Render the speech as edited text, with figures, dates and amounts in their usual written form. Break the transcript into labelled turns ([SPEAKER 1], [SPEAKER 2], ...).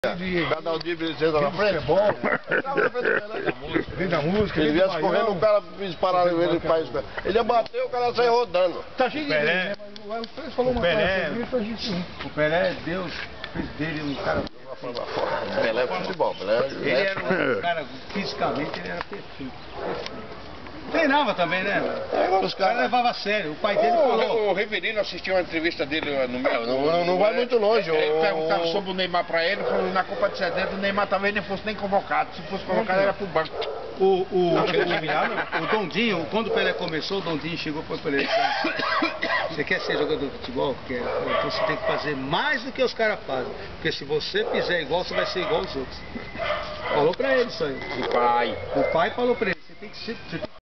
[SPEAKER 1] Cada dia ele na frente.
[SPEAKER 2] Vem da música.
[SPEAKER 1] Ele viesse correndo, o cara disparar ele faz. Ele ia bater, o cara saiu rodando.
[SPEAKER 2] Tá cheio de Pelé. O falou uma Pelé, o Pelé, Deus fez dele um cara.
[SPEAKER 1] Pelé é futebol, Pelé.
[SPEAKER 2] Ele era um cara, fisicamente ele era perfeito. Treinava também, né? Os caras levavam a sério. O pai dele falou.
[SPEAKER 3] O Riverino assistiu uma entrevista dele no meu.
[SPEAKER 1] Não vai muito longe.
[SPEAKER 3] Ele perguntava sobre o Neymar pra ele, falou na Copa de 70 o Neymar talvez nem fosse nem convocado. Se fosse convocado era pro banco.
[SPEAKER 2] O Dondinho, quando o Pelé começou, o Dondinho chegou para ele. Você quer ser jogador de futebol? Quer? Então você tem que fazer mais do que os caras fazem. Porque se você fizer igual, você vai ser igual aos outros. Falou pra ele isso aí.
[SPEAKER 3] O pai.
[SPEAKER 2] O pai falou pra ele, você tem que ser.